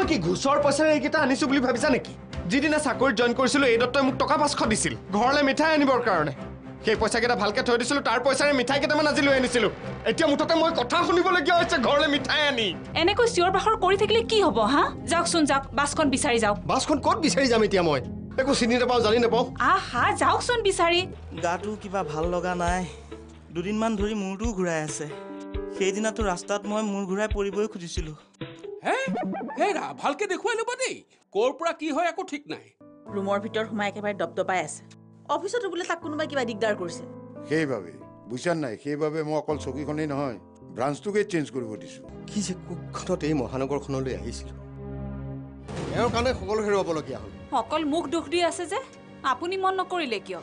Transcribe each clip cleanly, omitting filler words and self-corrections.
কি ঘুষৰ পইচাৰে এইকেইটা আনিছো বুলি ভাবিছা নেকি যিদিনা চাকৰিত জইন কৰিছিলো এই দত্তই মোক টকা 500 দিছিল ঘৰলৈ মিঠাই আনিবৰ কাৰণে সেই পইচাকেইটা ভালকে থৈ দিছিলো তাৰ পইচাৰে মিঠাই কেইটামান আজি লৈ আনিছিলো এতিয়া মুঠতে মই কথা শুনিবলগীয়া হৈছে ঘৰলৈ মিঠাই আনি এনেকৈ চিঞৰ বাখৰ কৰি থাকিলে কি হ'ব হা যাওকচোন যাওক বাছখন বিচাৰি যাওক বাছখন ক'ত বিচাৰি যাম এতিয়া মই একো চিনি নাপাওঁ জানি নাপাওঁ আহা যাওকচোন বিচাৰি গাটো কিবা ভাল লগা নাই দুদিনমান ধৰি মূৰটো ঘূৰাই আছে সেইদিনাটো ৰাস্তাত মই মূৰ ঘূৰাই পৰিবই খুজিছিলোঁ হেৰা ভালকে দেখুৱাই ল'বা দেই ক'ৰ পৰা কি হয় একো ঠিক নাই ৰুমৰ ভিতৰত সোমাই একেবাৰে দপদপাই আছে অফিচতো বোলে তাক কোনোবাই কিবা দিগদাৰ কৰিছে সেইবাবে বুজিছা নাই সেইবাবে মই অকল চকীখনেই নহয় ব্ৰাঞ্চটোকে চেঞ্জ কৰিব দিছোঁ কি যে কুক্ষণত এই মহানগৰখনলৈ আহিছিলোঁ এওঁৰ কাৰণে সকলো হেৰুৱাবলগীয়া হ'ল অকল মুখ দুখ দি আছে যে আপুনি মন নকৰিলে কিয়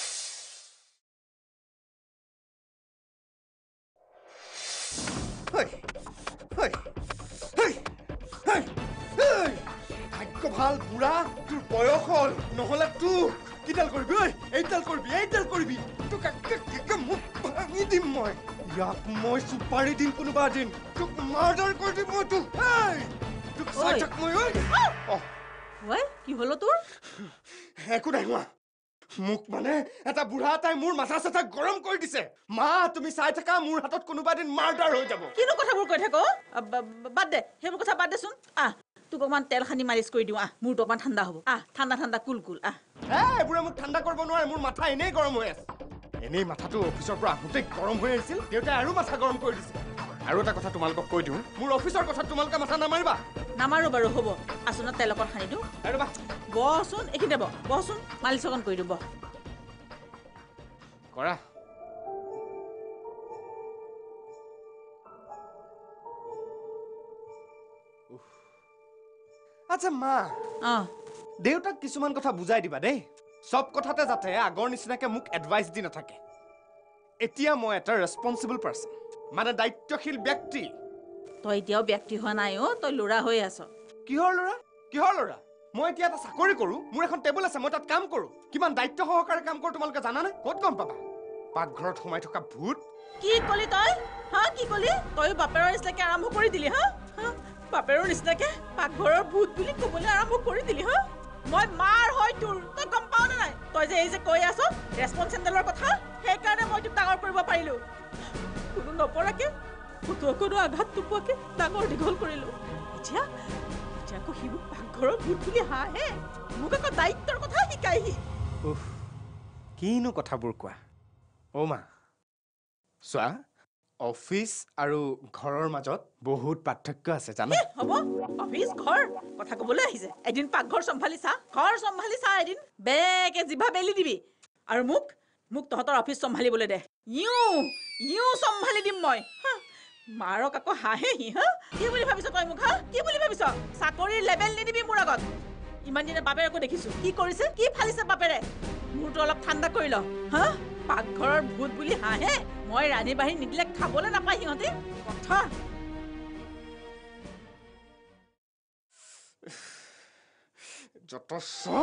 ভাল বুঢ়া তোৰ বয়স হ'ল নহ'লে তোক কিডাল কৰিবি ঐ এইডাল কৰিবি তোক মোক ভাঙি দিম মই ইয়াক মই চুপাৰি দিম কোনোবা দিন তোক মাৰ্ডাৰ কৰি দিম মই তোক তোক চাই থাক মই ঐ কি হলো তোৰ একো নাই হোৱা মোক মানে এটা বুঢ়া এটাই মোৰ মাথা চাথা গৰম কৰি দিছে মা তুমি চাই থাকা মোৰ হাতত কোনোবা দিন মাৰ্ডাৰ হৈ যাব কিনো কথাবোৰ কৈ থাক বাদ দে সেইবোৰ কথা বাদ দেচোন তোক অকমান তেল সানি মালিচ কৰি দিওঁ মূৰটো অকমান ঠাণ্ডা হ'ব ঠাণ্ডা কুল এইবোৰে মোক ঠাণ্ডা কৰিব নোৱাৰে মোৰ মাথা এনেই গৰম হৈ আছে এনেই মাথাটো অফিচৰ পৰা আহোঁতে গৰম হৈ আহিছিল দেউতাই আৰু মাথা গৰম কৰি দিছিল আৰু এটা কথা তোমালোকক কৈ দিওঁ মোৰ অফিচৰ কথাত তোমালোকে মাথা নামাৰিবা নামাৰো বাৰু হ'ব আচোনত তেল অকণ সানি দিওঁ বহচোন এইখিনিতে বহচোন মালিচ অকণ কৰি দিওঁ কৰা আচ্ছা মা দেউতাক কিছুমান কথা বুজাই দিবা দেই সব কথাতে যাতে আগৰ নিচিনাকে মোক এডভাইচ দি নাথাকে এতিয়া মই এটা ৰেছপন্সিবল পাৰ্চন মানে দায়িত্বশীল ব্যক্তি তই এতিয়াও ব্যক্তি হোৱা নাই তই ল'ৰা হৈ আছ কিহৰ ল'ৰা মই এতিয়া এটা চাকৰি কৰো মোৰ এখন টেবুল আছে মই তাত কাম কৰো কিমান দায়িত্ব সহকাৰে কাম কৰো তোমালোকে জানানে ক'ত গম পাবা পাকঘৰত সোমাই থকা ভূত কি কলি তই কি কলি তই বাপেৰৰ নিচিনাকে আৰম্ভ কৰি দিলি বাপেৰৰ নিচিনাকে পাকঘৰৰ ভূত বুলি ক'বলৈ আৰম্ভ কৰি দিলি মই মাৰ হয় তোৰ তই গম পাৱ নে নাই তই যে এই যে কৈ আছ ৰেছপন্সিবলৰ কথা সেইকাৰণে মই তোক ডাঙৰ কৰিব পাৰিলো কোনো নপৰাকে কোনো আঘাত নোপোৱাকে ডাঙৰ দীঘল কৰিলো এতিয়া আকৌ সি মোক পাকঘৰৰ ভূত বুলি হাঁহে মোক আকৌ দায়িত্বৰ কথা শিকাইহি কিনো কথাবোৰ কোৱা মা চোৱা অফিচ আৰু ঘৰৰ মাজত বহুত পাৰ্থক্য আছে জানা হ'ব অফিচ ঘৰ কথা ক'বলৈ আহিছে এদিন পাকঘৰ চম্ভালি চা ঘৰ চম্ভালি চা এদিন বেকে জিভা বেলি দিবি আৰু মোক তহঁতৰ অফিচ চম্ভালিবলৈ দে ইউ চম্ভালি দিম মই মাৰক আকৌ হাঁহেহি কি বুলি ভাবিছ তই মোক কি বুলি ভাবিছ চাকৰিৰ লেবেল নিদিবি মোৰ আগত ইমান দিনে বাপেৰকো দেখিছো কি কৰিছে কি ফালিছে বাপেৰে মোৰটো অলপ ঠাণ্ডা কৰি ল পাকঘৰৰ ভূত বুলি হাঁহে মই ৰান্ধি বাঢ়ি নিদিলে খাবলৈ নাপায় সিহঁতে কথা যত সব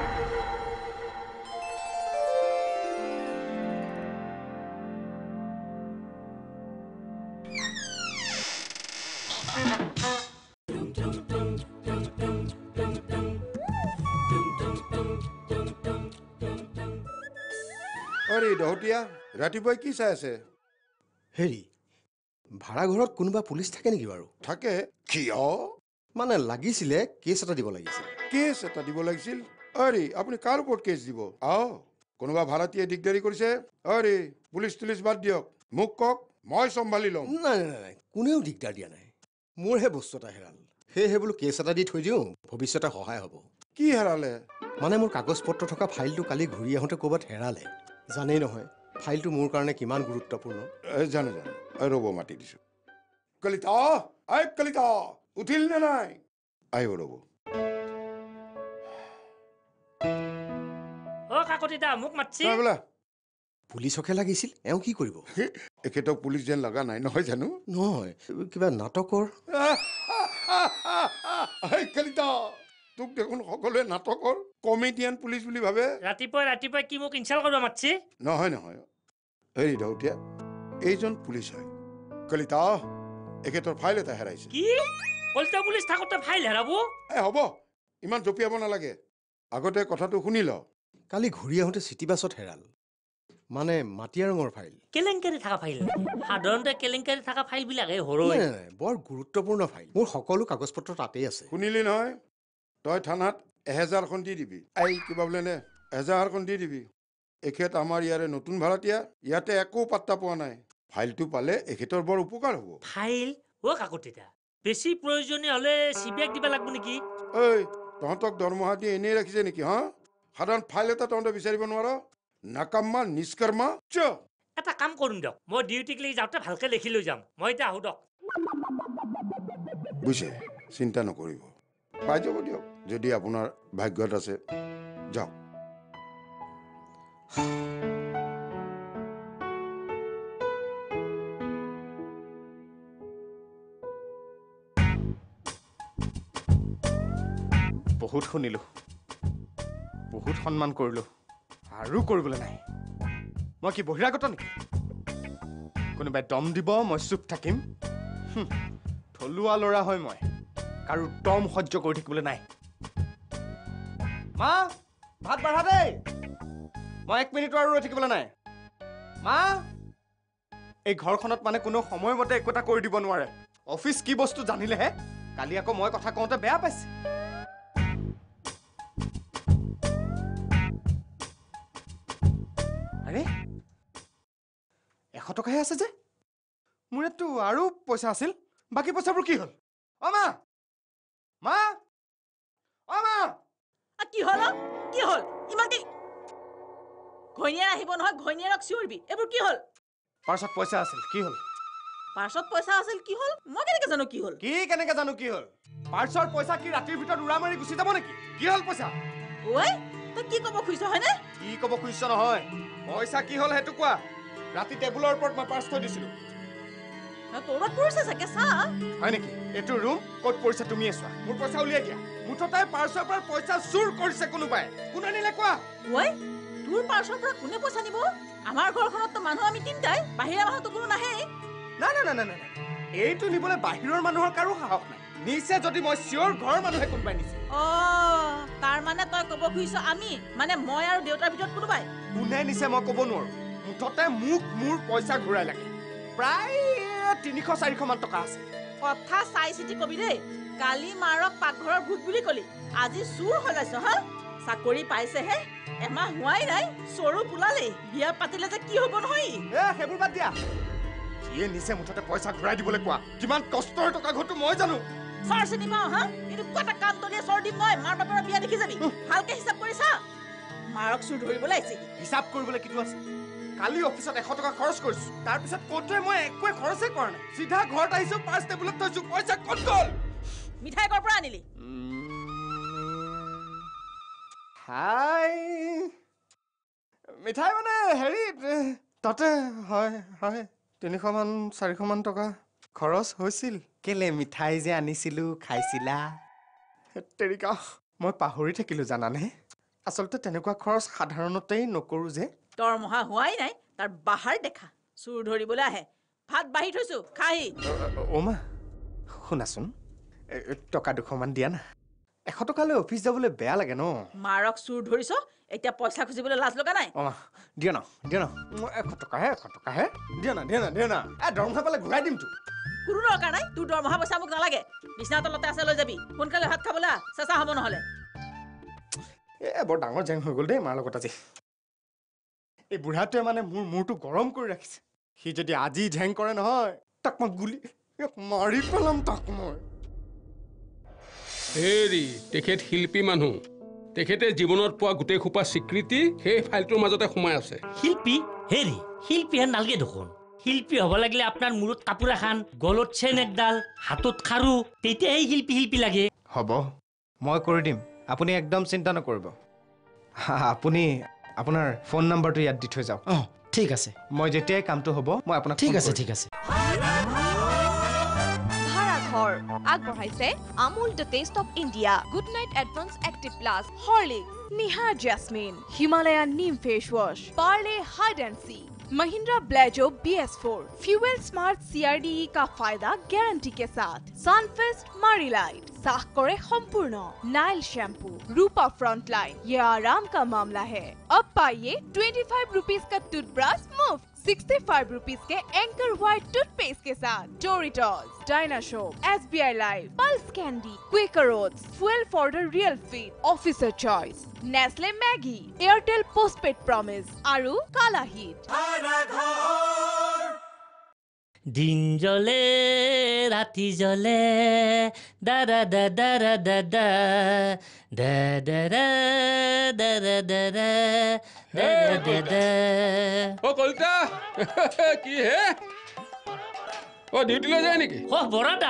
আৰে দহতীয়া ৰাতিপুৱাই কি চাই আছে হেৰি ভাড়াঘৰত কোনোবা পুলিচ থাকে নেকি বাৰু থাকে কিয় মানে লাগিছিলে কেছ এটা দিব লাগিছিল কেছ এটা দিব লাগিছিল আৰে আপুনি কাৰ ওপৰত কেছ দিব কোনোবা ভাড়াতীয়ে দিগদাৰি কৰিছে আৰে পুলিচ তুলিচ বাদ দিয়ক মোক কওক মই চম্ভালি ল'ম নাই কোনেও দিগদাৰ দিয়া নাই মোৰহে বস্তু এটা হেৰাল সেয়েহে বোলো কেছ এটা দি থৈ দিওঁ ভৱিষ্যতে সহায় হ'ব কি হেৰালে মানে মোৰ কাগজ পত্ৰ থকা ফাইলটো কালি ঘূৰি আহোঁতে ক'ৰবাত হেৰালে জানেই নহয় ফাইলটো মোৰ কাৰণে কিমান গুৰুত্বপূৰ্ণ জানো ৰ'ব মাতি দিছোঁ কলিতা উঠিল নে নাই আহিব ৰ'ব কাকতিদা মোক মাতছি বোলা পুলিচকে লাগিছিল এওঁ কি কৰিব এখেতক পুলিচ যেন লগা নাই নহয় জানো নহয় কিবা নাটকৰ কলিতা তোক দেখোন সকলোৱে নাটকৰ কমেডিয়ান পুলিচ বুলি ভাবে ৰাতিপুৱাই কি মোক ইনচাল্ট কৰিব মাতছি নহয় হেৰি দহতীয়া এইজন পুলিচ হয় কলিতা এখেতৰ ফাইল এটা হেৰাইছে কি কলতা পুলিচ থাকোতে ফাইল হেৰাব হ'ব ইমান জপিয়াব নালাগে আগতে কথাটো শুনি ল কালি ঘূৰি আহোঁতে চিটি বাছত হেৰাল মানে মাটিয়া ৰঙৰ ফাইল কেলেংকাৰী থকা ফাইল সাধাৰণতে কেলেংকাৰী থকা ফাইলবিলাকে হৰৈ নাই নাই বৰ গুৰুত্বপূৰ্ণ ফাইল মোৰ সকলো কাগজ পত্ৰ তাতেই আছে শুনিলি নহয় তই থানাত 1000খন দি দিবি এই কিবা বোলে নে 1000খন দি দিবি এখেত আমাৰ ইয়াৰে নতুন ভাড়াতীয়া ইয়াতে একো পাত্তা পোৱা নাই ফাইলটো পালে এখেতৰ বৰ উপকাৰ হ'ব ফাইল কাকতিতা বেছি প্ৰয়োজনীয় হলে চিবিএক দিব লাগিব নেকি ঐ তহঁতক দৰমহা দি এনেই ৰাখিছে নেকি হা সাধাৰণ ফাইল এটা তহঁতে বিচাৰিব নোৱাৰ নাকাম্মা নিষ্কৰ্মা চ এটা কাম কৰিম দিয়ক মই ডিউটিক লাগি যাওঁতে ভালকে লিখি লৈ যাম মই এতিয়া আহোঁ দিয়ক বুজিছে চিন্তা নকৰিব পাই যাব দিয়ক যদি আপোনাৰ ভাগ্যত আছে যাওক বহুত শুনিলোঁ বহুত সন্মান কৰিলোঁ আৰু কৰিবলৈ নাই মই কি বহিৰাগত নেকি কোনোবাই দম দিব মই চুপ থাকিম থলুৱা ল'ৰা হয় মই কাৰো দম সহ্য কৰি থাকিবলৈ নাই মা ভাত বাঢ়া দেই মই 1 মিনিটো আৰু ৰৈ থাকিবলৈ নাই মা এই ঘৰখনত মানে কোনো সময়মতে একো এটা কৰি দিব নোৱাৰে অফিচ কি বস্তু জানিলেহে কালি আকৌ মই কথা কওঁতে বেয়া পাইছে আৰে 100 টকাহে আছে যে মোৰ ইয়াততো আৰু পইচা আছিল বাকী পইচাবোৰ কি হ'ল অ মা মা অ মা কি হ'ল ইমান দেৰি ঘৈণীয়েৰ আহিব নহয় ঘৈণীয়েৰক চিঞৰিবি এইবোৰ কি হ'ল পাৰ্চত পইচা আছিল কি হ'ল পাৰ্চত পইচা আছিল কি হ'ল মই কেনেকে জানো কি হ'ল পাৰ্চৰ পইচা কি ৰাতিৰ ভিতৰত উৰা মাৰি গুচি যাব নেকি কি হ'ল পইচা ঐ তই কি ক'ব খুজিছ হয়নে কি ক'ব খুজিছ নহয় পইচা কি হ'ল সেইটো কোৱা ৰাতি টেবুলৰ ওপৰত মই পাৰ্চ থৈ দিছিলোঁ তোৰত পৰিছে চাগে চা হয় নেকি এইটো ৰুম ক'ত পৰিছে তুমিয়ে চোৱা মোৰ পইচা উলিয়াই দিয়া মুঠতে পাৰ্চৰ পৰা পইচা চুৰ কৰিছে কোনোবাই কোনে নিলে কোৱা ঐ তোৰ পাৰ্চৰ পৰা কোনে পইচা নিব আমাৰ ঘৰখনততো মানুহ আমি তিনিটাই বাহিৰা মানুহতো কোনো নাহে নাই এইটো নিবলৈ বাহিৰৰ মানুহৰ কাৰো সাহস নাই নিছে যদি মই চিঞৰ ঘৰৰ মানুহে কোনোবাই নিছে তাৰ মানে তই ক'ব খুজিছ আমি মানে মই আৰু দেউতাৰ ভিতৰত কোনোবাই কোনে নিছে মই ক'ব নোৱাৰো মুঠতে মোক মোৰ পইচা ঘূৰাই লাগে প্ৰায় 300-400 মান টকা আছে কথা চাই চিতি কবি দেই কালি মাৰক পাকঘৰৰ ভূত বুলি কলি আজি চুৰ হৈ যাইছ হা চাকৰি পাইছেহে এমাহ হোৱাই নাই চৰু পোলালে বিয়া পাতিলে যে কি হ'ব নহয় সেইবোৰ বাদ দিয়া যিয়ে নিছে মুঠতে পইচা ঘূৰাই দিবলৈ কোৱা কিমান কষ্টৰ টকা ঘৰটো মই জানো চৰ চিনি পাওঁ হা কিন্তু কটা কাম তলিয়ে চৰ দিম মই মাৰ বাপেৰৰ বিয়া দেখি যাবি ভালকে হিচাপ কৰি চা মাৰক চুৰ ধৰিবলৈ আহিছে হিচাপ কৰিবলৈ কিটো আছে কালি অফিসত 100 টকা খৰচ কৰিছো তাৰ পিছত কোটে মই একোৱে খৰচে কৰা নাই সিধা ঘৰত আহিছো পাঁচ টেবুলত থৈছো পইচা ক'ত গ'ল মিঠাই কৰ পৰা আনিলি হাই মিঠাই মানে হেৰি তাতে হয় 300 মান 400 মান টকা খৰচ হৈছিল কেলে মিঠাই যে আনিছিলো খাইছিলা তেৰিকা মই পাহৰি থাকিলো জানানে আসলতে তেনেকুৱা খৰচ সাধাৰণতেই নকৰো যে দৰমহা হোৱাই নাই তাৰ বাহাৰ দেখা চুৰ ধৰিবলৈ আহে ভাত বাঢ়ি থৈছো খাই ওমা শুনাচোন টকা 200 মান দিয়া না 100 টকালৈ অফিচ যাবলৈ বেয়া লাগে ন মাৰক চুৰ ধৰিছ এতিয়া পইচা খুজিবলৈ লাজ লগা নাই ওমা দিয়া না মই 100 টকাহে দিয়া না দৰমহা পালে ঘূৰাই দিম তো কোনো দৰকাৰ নাই তোৰ দৰমহা পইচা মোক নালাগে বিছনা তলতে আছে লৈ যাবি সোনকালে ভাত খাবলৈ চেঁচা হ'ব নহ'লে বৰ ডাঙৰ জেং হৈ গ'ল দেই মাৰ লগত আজি এই বুঢ়াটোৱে মানে মোৰ মূৰটো গৰম কৰি ৰাখিছে সি যদি আজি ঝেং কৰে নহয় তাক মই গুলি মাৰি পেলাম তাক মই হেৰি তেখেত শিল্পী মানুহ তেখেতে জীৱনত পোৱা গোটেই খোপা স্বীকৃতি সেই ফাইলটোৰ মাজতে সোমাই আছে শিল্পী হেৰি শিল্পী হেন নালগে দেখোন শিল্পী হ'ব লাগিলে আপোনাৰ মূৰত কাপোৰ এখন গলত চেন একডাল হাতত খাৰু তেতিয়াহে শিল্পী লাগে হ'ব মই কৰি দিম আপুনি একদম চিন্তা নকৰিব আপুনি আপোনাৰ ফোন নম্বৰটো ইয়াত দি থৈ যাওক ঠিক আছে মই যেতিয়াই কামটো হ'ব মই আপোনাক ঠিক আছে ভাড়াঘৰ আগবঢ়াইছে Amul the taste of India good night advance active plus Horlicks Nihar jasmine Himalayan neem face wash Parle hide and seek Mahindra Blazo BS4 fuel smart CRDE का फायदा गारंटी के साथ। सनफेस्ट मारी लाइट साख करे संपूर्ण। Nyle shampoo Rupa front line, ये आराम का मामला है। अब पाइए 25 रुपीज का टूथब्रश मुफ्त 65 रुपीज के एंकर व्हाइट टूथपेस्ट के साथ। Doritos, dinosaur, SBI life, Pulse candy, Quaker oats, fuel for the real fit, officer choice, Nestle Maggi, Airtel postpaid promise आरु काला हिट। दिन जले राति जले दादा दादा दादा दादा दादा दादा दादा। ओ कलिता কি হে ও ডিউটিলৈ যায় নেকি? ও বৰাদা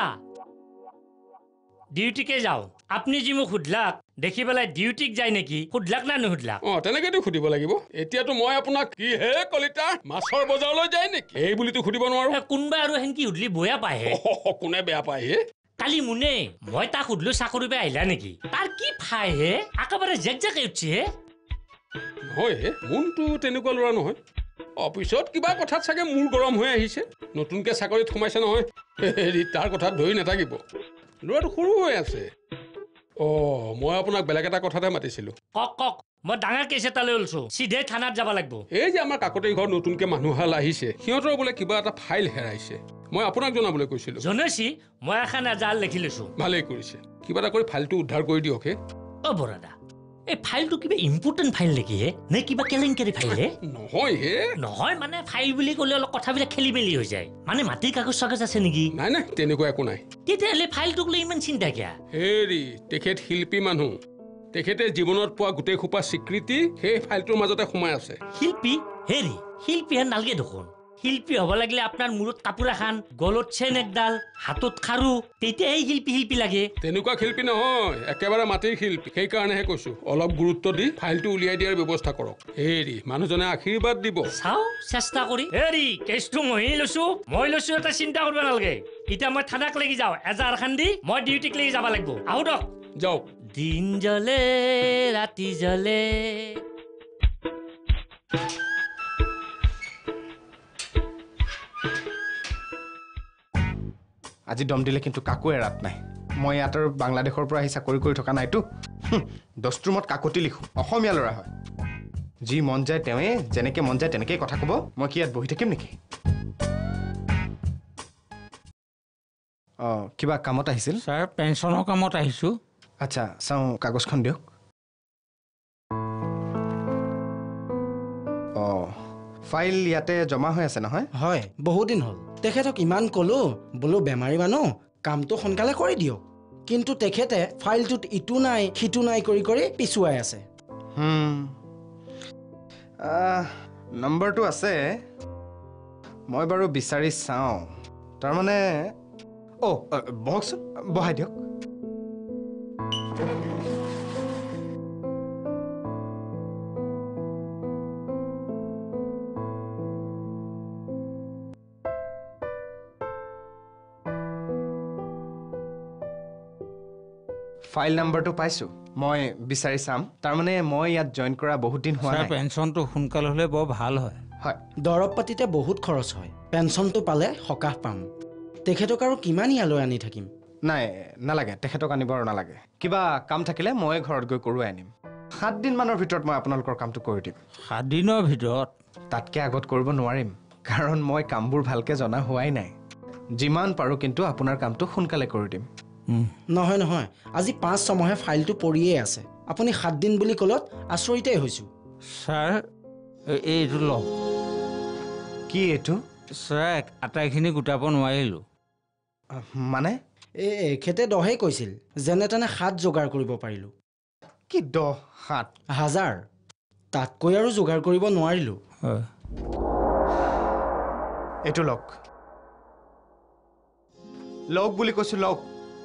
ডিউটিকে যাও। আপনি যি মোক সুধলাক দেখি পেলাই ডিউটিক যায় নেকি সুধলাক না নুসুধলাক? তেনেকেতো সুধিব লাগিব। এতিয়াতো মই আপোনাক কি হে কলিতা মাছৰ বজাৰলৈ যায় নেকি এই বুলিতো সুধিব নোৱাৰো। কোনোবাই আৰু হেন কি সুধলি বেয়া পায় হে? কোনে বেয়া পায় হে? কালি মুনে মই তাক সুধলো চাকৰি পে আহিলা নেকি? তাৰ কি ফাই হে একেবাৰে জেক জেক উঠছি হে। নহয় হে মোনটো তেনেকুৱা ল'ৰা নহয়। অফিচত কিবা কথাত চাগে মূৰ গৰম হৈ আহিছে। নতুনকৈ চাকৰিত সোমাইছে নহয় হেৰি তাৰ কথাত ধৰি নাথাকিব। ল'ৰাটো সৰু হৈ আছে। মই আপোনাক বেলেগ এটা কথাতে মাতিছিলোঁ। কক কক মই ডাঙৰ কেছ এটা লৈ ওলছো চিধে থানাত যাব লাগিব। এই যে আমাৰ কাকতি ঘৰত নতুনকৈ মানুহ হাল আহিছে সিহঁতৰ বোলে কিবা এটা ফাইল হেৰাইছে। মই আপোনাক জনাবলৈ কৈছিলোঁ। জনাইছি মই এখন এজাল লিখি লৈছোঁ। ভালেই কৰিছে। কিবা এটা কৰি ফাইলটো উদ্ধাৰ কৰি দিয়ক হে। বৰাদা এই ফাইলটো কিবা ইম্পৰ্টেণ্ট ফাইল নেকি হে নে কিবা কেলেংকাৰী ফাইল হে? নহয় হে নহয় মানে ফাইল বুলি ক'লে অলপ কথাবিলাক খেলি মেলি হৈ যায়। মানে মাটিৰ কাগজ চাগজ আছে নেকি? নাই নাই তেনেকুৱা একো নাই। তেতিয়াহ'লে ফাইলটোক লৈ ইমান চিন্তা কিয়? হেৰি তেখেত শিল্পী মানুহ। তেখেতে জীৱনত পোৱা গোটেই সোপা স্বীকৃতি সেই ফাইলটোৰ মাজতে সোমাই আছে। শিল্পী হেৰি শিল্পী হেন নালগে দেখোন। শিল্পী হ'ব লাগিলে আপোনাৰ মূৰত কাপোৰ এখন গলত চেন একডাল হাতত খাৰু তেতিয়াই শিল্পী শিল্পী লাগে। তেনেকুৱা শিল্পী নহয় একেবাৰে মাটিৰ শিল্পী। সেইকাৰণেহে কৈছো অলপ গুৰুত্ব দি ফাইলটো উলিয়াই দিয়াৰ ব্যৱস্থা কৰক। হেৰি মানুহজনে আশীৰ্বাদ দিব। চাও চেষ্টা কৰি। হেৰি কেছটো মই লৈছো এটা চিন্তা কৰিব নালাগে। এতিয়া মই থানাক লাগি যাওঁ এজাৰ খান দি মই ডিউটিক লাগি যাব লাগিব। আহো দক যাওক। দিন জ্বলে ৰাতি জ্বলে। আজি দম দিলে কিন্তু কাকো এৰাত নাই। মই ইয়াত আৰু বাংলাদেশৰ পৰা আহি চাকৰি কৰি থকা নাইতো। দস্তুৰমত কাকতি লিখোঁ। অসমীয়া ল'ৰা হয়। যি মন যায় তেওঁৱে যেনেকৈ মন যায় তেনেকেই কথা ক'ব। মই কি ইয়াত বহি থাকিম নেকি? কিবা কামত আহিছিল? ছাৰ পেঞ্চনৰ কামত আহিছোঁ। আচ্ছা চাওঁ কাগজখন দিয়ক। ফাইল ইয়াতে জমা হৈ আছে নহয়? হয় বহুত দিন হ'ল। তেখেতক ইমান ক'লো বোলো বেমাৰী মানুহ কামটো সোনকালে কৰি দিয়ক, কিন্তু তেখেতে ফাইলটোত ইটো নাই সিটো নাই কৰি কৰি পিছুৱাই আছে। নম্বৰটো আছে মই বাৰু বিচাৰি চাওঁ। তাৰমানে বহকচোন বহাই দিয়ক। ফাইল নম্বৰটো পাইছোঁ। মই বিচাৰি চাম। তাৰমানে মই ইয়াত জইন কৰা বহুত দিন হোৱা নাই। পেঞ্চনটো সোনকাল হ'লে বৰ ভাল হয়। হয় দৰৱ পাতিতে বহুত খৰচ হয়। পেঞ্চনটো পালে সকাহ পাম। তেখেতক আৰু কিমান ইয়ালৈ আনি থাকিম? নাই নালাগে তেখেতক আনিব আৰু নালাগে। কিবা কাম থাকিলে মই ঘৰত গৈ কৰোৱাই আনিম। 7 দিনমানৰ ভিতৰত মই আপোনালোকৰ কামটো কৰি দিম। 7 দিনৰ ভিতৰত? তাতকৈ আগত কৰিব নোৱাৰিম কাৰণ মই কামবোৰ ভালকৈ জনা হোৱাই নাই। যিমান পাৰোঁ কিন্তু আপোনাৰ কামটো সোনকালে কৰি দিম। নহয় নহয় আজি 5-6 মাহে ফাইলটো পৰিয়ে আছে। আপুনি 7 দিন বুলি ক'লত আচৰিতেই হৈছোঁ। ছাৰ এইটো লওক। কি এইটো? ছাৰ আটাইখিনি গোটাব নোৱাৰিলোঁ। মানে এখেতে 10 কৈছিল, যেনে তেনে 7 যোগাৰ কৰিব পাৰিলোঁ। কি 10-7 হাজাৰ? তাতকৈ আৰু যোগাৰ কৰিব নোৱাৰিলোঁ। এইটো লওক লওক বুলি কৈছোঁ লওক।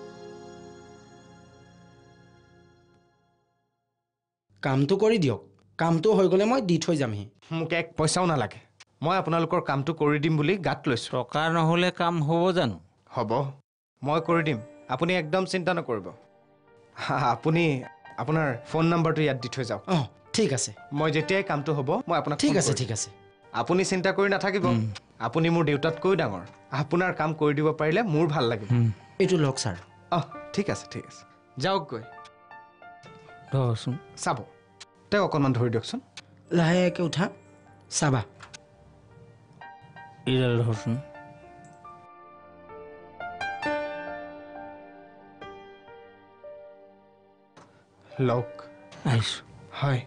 কামটো কৰি দিয়ক। কামটো হৈ গ'লে মই দি থৈ যামহি। মোক 1 পইচাও নালাগে। মই আপোনালোকৰ কামটো কৰি দিম বুলি গাত লৈছোঁ। টকা নহ'লে কাম হ'ব জানো? হ'ব মই কৰি দিম। আপুনি একদম চিন্তা নকৰিব। আপুনি আপোনাৰ ফোন নম্বৰটো ইয়াত দি থৈ যাওক। ঠিক আছে। মই যেতিয়াই কামটো হ'ব মই আপোনাক ঠিক আছে ঠিক আছে। আপুনি চিন্তা কৰি নাথাকিব আপুনি মোৰ দেউতাতকৈ ডাঙৰ আপোনাৰ কাম কৰি দিব পাৰিলে মোৰ ভাল লাগিব এইটো লওক ছাৰ ঠিক আছে যাওক গৈ ধৰচোন চাব তেওঁ অকণমান ধৰি দিয়কচোন লাহেকৈ উঠা চাবা এইডাল ধৰচোন লওক আহিছোঁ হয়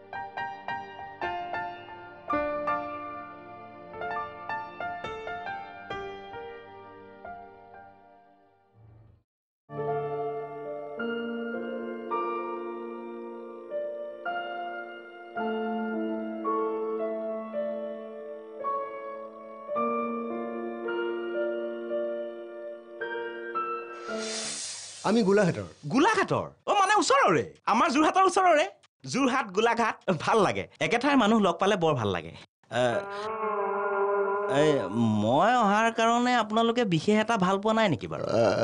আমি গোলাঘাটৰ মানে ওচৰৰে আমাৰ যোৰহাটৰ ওচৰৰে যোৰহাট গোলাঘাট ভাল লাগে একেঠাইৰ মানুহ লগ পালে বৰ ভাল লাগে মই অহাৰ কাৰণে আপোনালোকে বিশেষ এটা ভাল পোৱা নাই নেকি বাৰু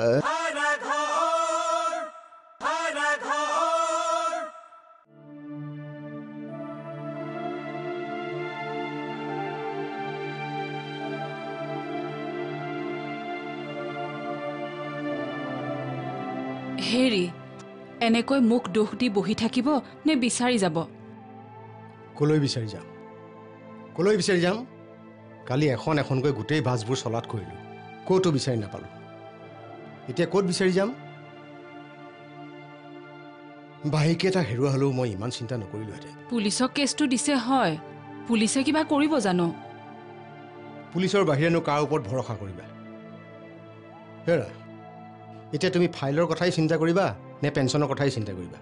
হেৰি এনেকৈ মুখ দোষ দি বহি থাকিব নে বিচাৰি যাব কলৈ বিচাৰি যাম কালি এখনকৈ গোটেই বাছবোৰ চলাত কৰিলোঁ ক'তো বিচাৰি নাপালোঁ এতিয়া ক'ত বিচাৰি যাম বাহিকেইটা হেৰুৱা হ'লেও মই ইমান চিন্তা নকৰিলোহেঁতেন পুলিচক কেছটো দিছে হয় পুলিচে কিবা কৰিব জানো পুলিচৰ বাহিৰেনো কাৰ ওপৰত ভৰসা কৰিবা হেৰা এতিয়া তুমি ফাইলৰ কথাই চিন্তা কৰিবা নে পেঞ্চনৰ কথাই চিন্তা কৰিবা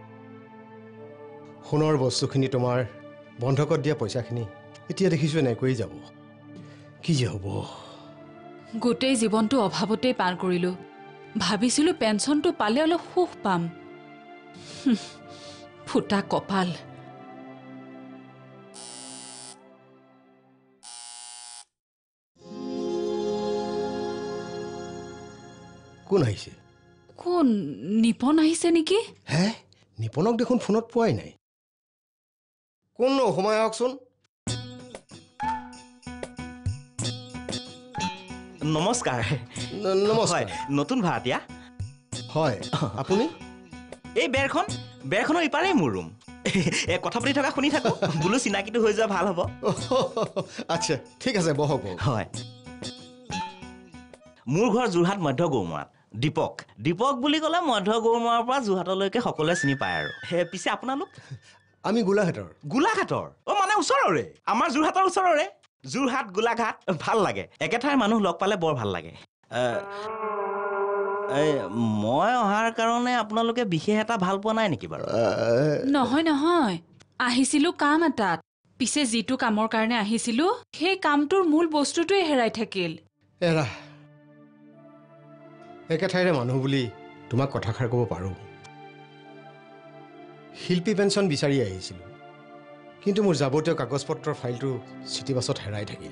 সোণৰ বস্তুখিনি তোমাৰ বন্ধকত দিয়া পইচাখিনি এতিয়া দেখিছোঁ এনেকৈয়ে যাব কি যে হ'ব গোটেই জীৱনটো অভাৱতেই পাৰ কৰিলোঁ ভাবিছিলোঁ পেঞ্চনটো পালে অলপ সুখ পাম ফুটা কপাল কোন আহিছে কোন নিপন আহিছে নেকি হে নিপনক দেখোন ফোনত পোৱাই নাই কোন সোমাই আহকচোন নমস্কাৰ নমস্কাৰ নতুন ভাড়াতীয়া হয় আপুনি এই বেৰখনৰ ইপাৰেই মোৰ ৰুম কথা পাতি থকা শুনি থাকো বোলো চিনাকিটো হৈ যোৱা ভাল হ'ব আচ্ছা ঠিক আছে বহক হয় মোৰ ঘৰ যোৰহাট মধ্য গৌমৰাত দীপক বুলি ক'লে মধ্য গৌমৰাৰ পৰা যোৰহাটলৈকে সকলোৱে চিনি পায় আৰু পিছে আপোনালোক আমি গোলাঘাটৰ মানে ওচৰৰে আমাৰ যোৰহাটৰ ওচৰৰে যোৰহাট গোলাঘাট ভাল লাগে একেঠাইৰ মানুহ লগ পালে বৰ ভাল লাগে মই অহাৰ কাৰণে আপোনালোকে বিশেষ এটা ভাল পোৱা নাই নেকি বাৰু নহয় আহিছিলোঁ কাম এটাত পিছে যিটো কামৰ কাৰণে আহিছিলোঁ সেই কামটোৰ মূল বস্তুটোৱে হেৰাই থাকিল এৰা একেঠাইৰে মানুহ বুলি তোমাক কথাষাৰ ক'ব পাৰোঁ শিল্পী পেঞ্চন বিচাৰি আহিছিলোঁ কিন্তু মোৰ যাৱতীয় কাগজ পত্ৰৰ ফাইলটো চিটি বাছত হেৰাই থাকিল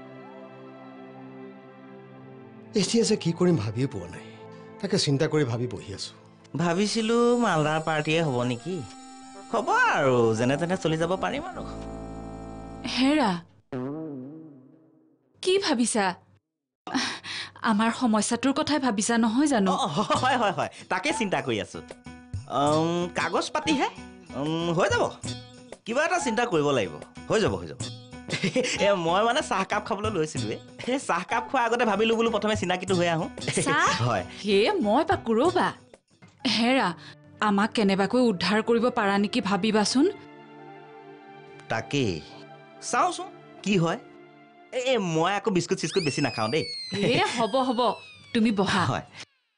এতিয়া যে কি কৰিম ভাবিয়ে পোৱা নাই তাকে চিন্তা কৰি ভাবি বহি আছোঁ ভাবিছিলোঁ মালদাৰ পাৰ্টিয়ে হ'ব নেকি হ'ব আৰু যেনে তেনে চলি যাব পাৰিম আৰু হেৰা কি ভাবিছা আমাৰ সমস্যাটোৰ কথাই ভাবিছা নহয় জানো হয় তাকে চিন্তা কৰি আছোঁ কাগজ পাতিহে হৈ যাব কিবা এটা চিন্তা কৰিব লাগিব হৈ যাব মই মানে চাহকাপ খাবলৈ লৈছিলোঁ চাহকাপ খোৱাৰ আগতে ভাবিলোঁ বোলো প্ৰথমে চিনাকিটো হৈ আহোঁ হয় হে মই পাকো ৰ'বা হেৰা আমাক কেনেবাকৈ উদ্ধাৰ কৰিব পাৰা নেকি ভাবিবাচোন তাকেই চাওঁচোন কি হয় মই আকৌ বিস্কুট চিস্কুট বেছি নাখাওঁ দেই হ'ব তুমি বহা হয়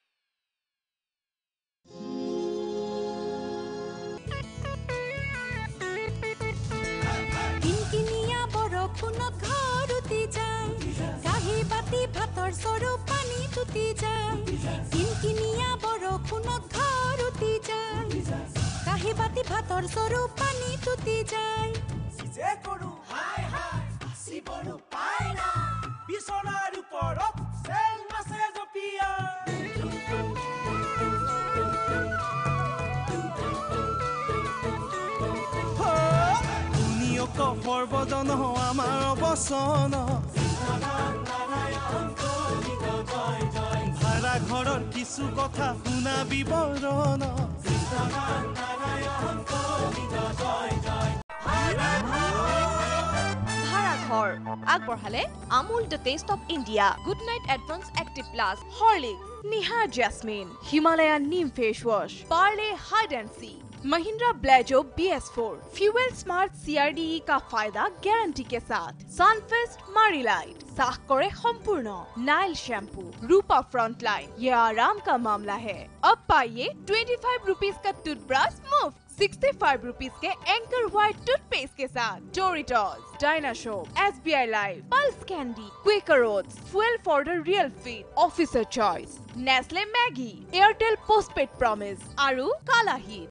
ভাতৰ চৰু পানী তুতি যায় কিনকিনিয়া বৰষুণত ঘৰ উতি যায় কাঁহী বাতি ভাতৰ চৰু পানী তুতি যায় যে কৰো হাই আছিবৰো পাই না বিছনাৰ ওপৰত চেল মাছে জপিয়া ধুনীয়ক সৰ্বজন আমাৰ অবচন ভাড়া ঘৰৰ কিছু কথা শুনা বিৱৰণ ভাড়াঘৰ আগবঢ়ালে Amul the taste of India good night advance active plus Horlicks Nihar jasmine Himalayan neem face wash Parle hide and seek Mahindra Blazo BS4 fuel smart CRDE का फायदा गारंटी के साथ सनफेस्ट मारीलाइट साख करे संपूर्ण नाइल शैम्पू रूपा फ्रंटलाइन ये आराम का मामला है अब पाइए 25 रुपीस का टूथब्रश मुफ्त 65 रुपीस के एंकर व्हाइट टूथपेस्ट के साथ Doritos dinosaur SBI life Pulse candy Quaker oats fuel for the real fit officer choice Nestle Maggi Airtel postpaid promise आरु काला हिट